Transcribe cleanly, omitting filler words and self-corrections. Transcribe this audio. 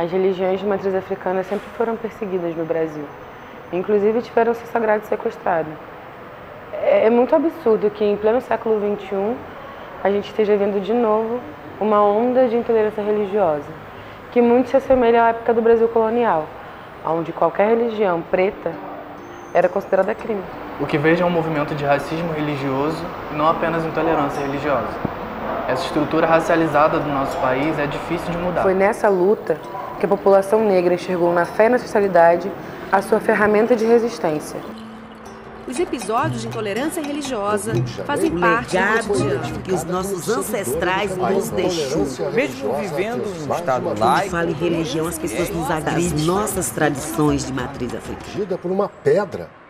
As religiões de matriz africana sempre foram perseguidas no Brasil. Inclusive tiveram seu sagrado sequestrado. É muito absurdo que em pleno século XXI a gente esteja vendo de novo uma onda de intolerância religiosa, que muito se assemelha à época do Brasil colonial, onde qualquer religião preta era considerada crime. O que vejo é um movimento de racismo religioso e não apenas intolerância religiosa. Essa estrutura racializada do nosso país é difícil de mudar. Foi nessa luta que a população negra enxergou na fé e na ancestralidade a sua ferramenta de resistência. Os episódios de intolerância religiosa fazem parte do cotidiano que os nossos ancestrais nos deixou. Mesmo vivendo num estado laico, quando fala em religião, as pessoas nos agridem. As nossas tradições de matriz africana. Por uma pedra.